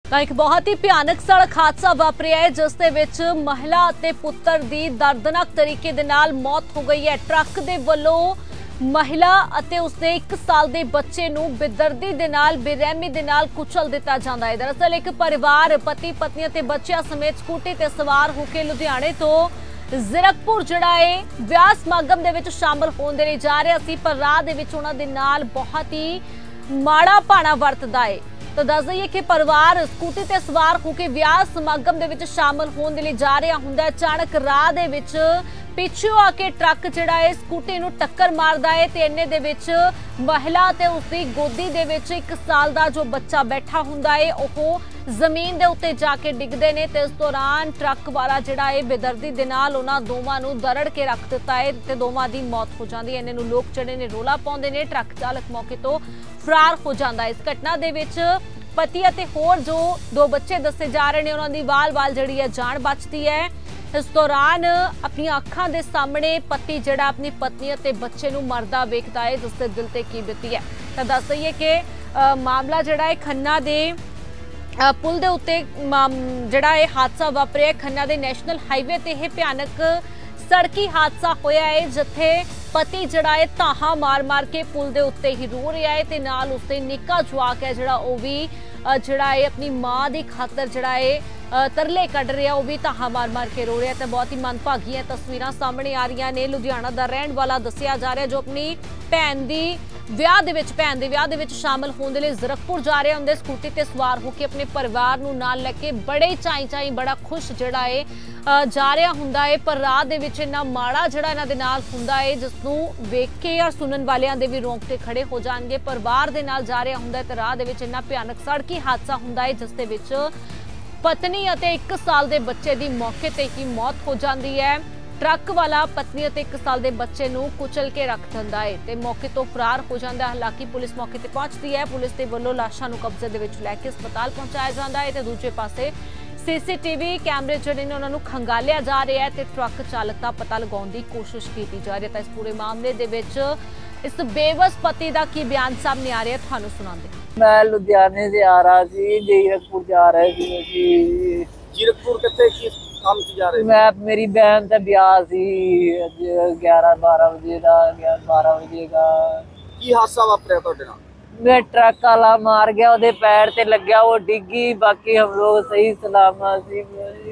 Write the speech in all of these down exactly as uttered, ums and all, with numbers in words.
ਤਾਂ ਇੱਕ ਬਹੁਤ ਹੀ ਭਿਆਨਕ ਸੜਕ ਹਾਦਸਾ ਵਾਪਰਿਆ ਹੈ ਜਿਸ ਦੇ ਵਿੱਚ ਮਹਿਲਾ ਅਤੇ ਪੁੱਤਰ ਦੀ ਦਰਦਨਾਕ ਤਰੀਕੇ ਦੇ ਨਾਲ ਮੌਤ ਹੋ ਗਈ ਹੈ। ਟਰੱਕ ਦੇ ਵੱਲੋਂ महिला ਅਤੇ ਉਸਦੇ एक साल ਦੇ ਬੱਚੇ ਨੂੰ ਬੇਦਰਦੀ ਦੇ ਨਾਲ ਬੇਰਹਿਮੀ ਦੇ ਨਾਲ ਕੁਚਲ ਦਿੱਤਾ ਜਾਂਦਾ ਹੈ। ਦਰਅਸਲ ਇੱਕ ਪਰਿਵਾਰ ਪਤੀ ਪਤਨੀ ਅਤੇ ਬੱਚਿਆਂ ਸਮੇਤ ਸਕੂਟੀ ਤੇ ਸਵਾਰ ਹੋ ਕੇ ਲੁਧਿਆਣੇ ਤੋਂ ਜ਼ੀਰਕਪੁਰ ਜਿਹੜਾ ਹੈ ਵਿਆਹ ਸਮਾਗਮ ਦੇ ਵਿੱਚ ਸ਼ਾਮਲ ਹੋਣ ਦੇ ਲਈ ਜਾ ਰਿਹਾ ਸੀ, ਪਰ ਰਾਹ ਦੇ ਵਿੱਚ ਉਹਨਾਂ ਦੇ ਨਾਲ ਬਹੁਤ ਹੀ ਮਾੜਾ ਭਾਣਾ ਵਰਤਦਾ ਹੈ। तो दस दईए कि परिवार स्कूटी ते सवार होकर विआह समागम दे विच शामिल होने दे लई जा रहा हुंदा है। अचानक राह दे विच पिछों आके ट्रक जिहड़ा है स्कूटी नूं टक्कर मारदा है ते इन्ने दे विच महिला ते उसदी गोदी दे विच एक साल दा जो बच्चा बैठा हुंदा है ओह जमीन दे उत्ते जाके डिगदे ने ते इस दौरान ट्रक वाला जिहड़ा है बेदर्दी दे नाल उन्हां दोवां नूं दरड़ के रख दित्ता है ते दोवां दी मौत हो जांदी है। इन्ने नूं लोक जिहड़े ने रोला पाउंदे ने, ट्रक चालक मौके तो फरार हो जाता है। इस घटना दे विच पति अते होर जो दो बच्चे दसे जा रहे हैं उन्होंने वाल वाल जिहड़ी है जान बचती है। इस दौरान अपनी अखां दे सामने पति जिहड़ा अपनी पत्नी अते बच्चे नूं मरदा वेखदा है जिसदे दिल ते की बीती है। तां दस दईए कि मामला जिहड़ा है खन्ना दे पुल दे उत्ते जिहड़ा है हादसा वापरिया। खन्ना दे नैशनल हाईवे ते यह भयानक सड़की हादसा होया है जिथे पति जिहड़ा है ताहा मार मार के पुल दे उत्ते ही रो रहा है ते नाल उसदे निक्का जवाक है जिहड़ा ओह भी जिहड़ा है अपनी मां दी खातर जिहड़ा है तरले कढ़ रहा, वह भी ताहा मार मार के रो रहा है। तो बहुत ही मनभागियां तस्वीरां सामने आ रही ने। लुधियाना दा रहण वाला दस्सिया जा रहा है जो अपनी भैन दी ਵਿਆਹ ਦੇ ਵਿੱਚ ਭੈਣ ਦੇ ਵਿਆਹ ਦੇ ਵਿੱਚ ਸ਼ਾਮਲ ਹੋਣ ਦੇ ਲਈ ਜ਼ੀਰਕਪੁਰ ਜਾ ਰਹੇ ਹੁੰਦੇ, ਸਕੂਟੀ ਤੇ ਸਵਾਰ ਹੋ ਕੇ ਆਪਣੇ ਪਰਿਵਾਰ ਨੂੰ ਨਾਲ ਲੈ ਕੇ ਬੜੇ ਚਾਈ ਚਾਈ ਬੜਾ ਖੁਸ਼ ਜਿਹੜਾ ਹੈ ਜਾ ਰਿਹਾ ਹੁੰਦਾ ਹੈ। ਪਰ ਰਾਹ ਦੇ ਵਿੱਚ ਇੰਨਾ ਮਾੜਾ ਜਿਹੜਾ ਇਹਨਾਂ ਦੇ ਨਾਲ ਹੁੰਦਾ ਹੈ ਜਿਸ ਨੂੰ ਵੇਖ ਕੇ ਔਰ ਸੁਣਨ ਵਾਲਿਆਂ ਦੇ ਵੀ ਰੋਂਗਟੇ ਖੜੇ ਹੋ ਜਾਣਗੇ। ਪਰਿਵਾਰ ਦੇ ਨਾਲ ਜਾ ਰਿਹਾ ਹੁੰਦਾ ਤੇ ਰਾਹ ਦੇ ਵਿੱਚ ਇੰਨਾ ਭਿਆਨਕ ਸੜਕੀ ਹਾਦਸਾ ਹੁੰਦਾ ਹੈ ਜਿਸ ਦੇ ਵਿੱਚ ਪਤਨੀ ਅਤੇ ਇੱਕ ਸਾਲ ਦੇ ਬੱਚੇ ਦੀ ਮੌਕੇ ਤੇ ਹੀ ਮੌਤ ਹੋ ਜਾਂਦੀ ਹੈ। ट्रक वाला पत्नी और एक साल के बच्चे नूं कुचल के रख दिंदा है ते मौके तो फरार हो जाता है। हालांकि पुलिस मौके ते पहुंचती है, पुलिस के वल्लों लाशां नूं कब्जे दे विच लैके अस्पताल पहुंचाया जाता है ते दूजे पासे सीसीटीवी कैमरे जिहड़े ने उन्हां नूं खंगालिया जा रहा है ते ट्रक चालक दा पता लगाउण दी कोशिश की जा रही है। तां इस पूरे मामले दे विच इस बेबस पति का की बयान सामने आ रहा है, तुहानूं सुणांदे। मैं लुधियाने से आ रहा सी, जीरकपुर जा रहे सी। जीरकपुर कित्थे की काम से जा रहे? मैं मेरी बहन का ब्याह सी ग्यारह बारह बजे का ग्यारह बारह बजे का। की हादसा वापरिया तुहाडे नाल? मैं ट्रक वाला मार गया, ओदे पैर ते लग गया, वो डिग्गी। बाकी हम लोग सही सलामत सी।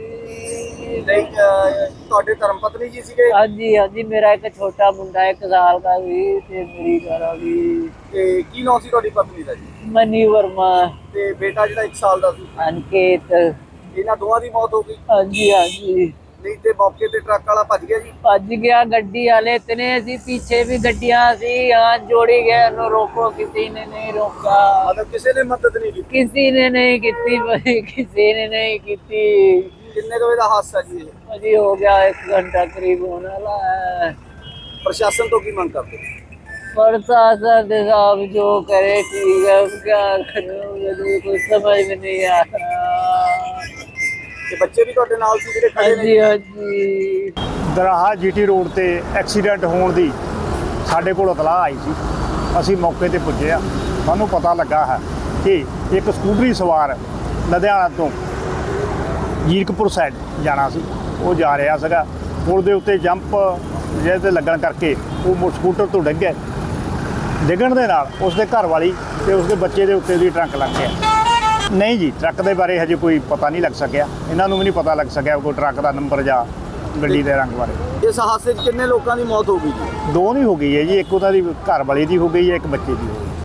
तुहाडे धर्मपत्नी जी सीगे? हाँ जी हाँ जी, मेरा एक छोटा मुंडा एक साल का भी ते मेरी घरवाली। ते की नाम सी तुहाडी पत्नी दा जी? मनी वर्मा। ते बेटा जिहड़ा एक साल दा सी? अनकेत। इन्हां दोवां दी मौत हो गई? हाँ जी हाँ जी। नहीं ते मौके ते ट्रक वाला भज गया जी? भज गया। गड्डी वाले इतने सी, पीछे भी गड्डियां सी, हाथ जोड़ी गए, नो रोको, किसी ने नहीं रोका। मतलब किसी ने मदद नहीं की? किसी ने नहीं की, किसी ने नहीं की। कितने बजे का हादसा जी? अजी हो गया एक घंटा करीब होने वाला है। प्रशासन तो की मांग करते? प्रशासन साहब जो करे ठीक है, क्या करें कुछ समझ में नहीं आ रहा। बच्चे भी तुहाडे नाल सी जिहड़े खड़े ने? जी हाँ जी। दराहा जीटी रोड ते एक्सीडेंट होने की साडे कोल इतलाह आई सी। असीं मौके ते पुज्जे आ, सानूं पता लगा है कि एक स्कूटरी सवार लुधियाना तो जीरकपुर साइड जाना सी, वो जा रहा सीगा। पुल दे उत्ते जंप जिहदे लगण करके वो स्कूटर तो डिग गए। डिगण दे नाल उसदे घर वाली ते उसदे बच्चे दे उत्ते दी ट्रक लग गया। नहीं जी, ट्रक के बारे हजे कोई पता नहीं लग सकिया, इन्हों भी नहीं पता लग सकिया कोई ट्रक का नंबर या गड्डी के रंग बारे। इस हादसे कितने लोगों की मौत हो गई? दो नहीं हो गई है जी, एक उन्होंने घर वाली की हो गई है, एक बच्चे की हो गई।